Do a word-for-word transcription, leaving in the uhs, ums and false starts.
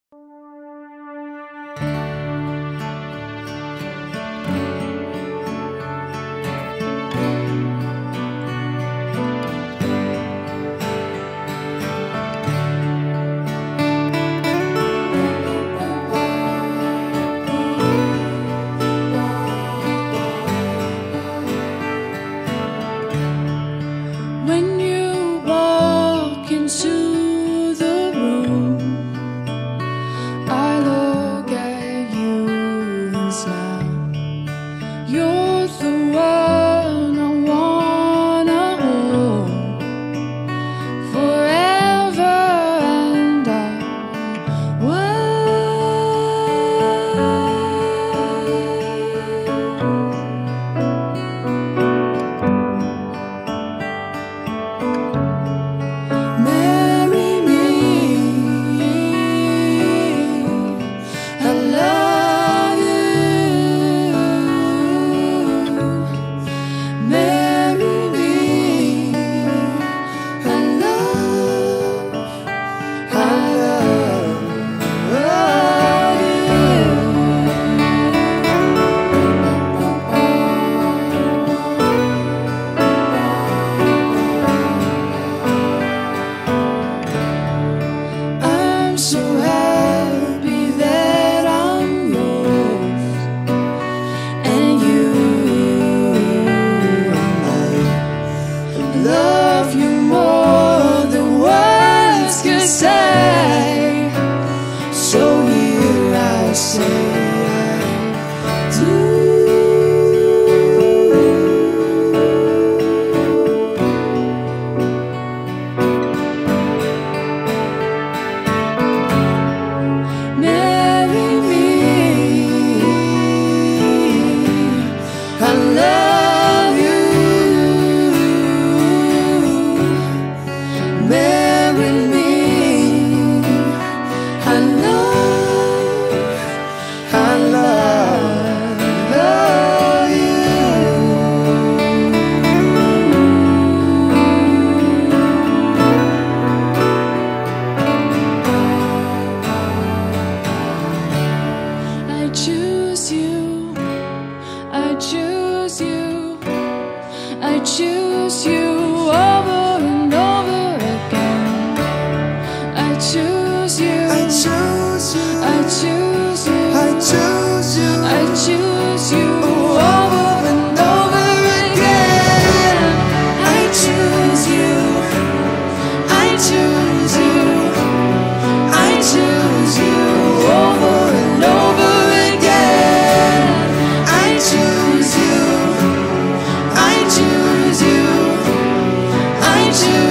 When you walk into the room, I look at you and smile. You're the one I wanna hold forever, and I marry me. I love you. Marry me. I love, I love, love you. I'm so happy that I'm yours, and you, I love you more than words can say. So here I say I do. Marry me. I love you. Marry me. I love, I love, love you. I choose you, I choose you, I choose you over and over again. I choose you, I choose you, I choose you, I choose you, I choose you over and over again. I choose you, I choose you, I choose you over and over again. I choose you, I choose you, I choose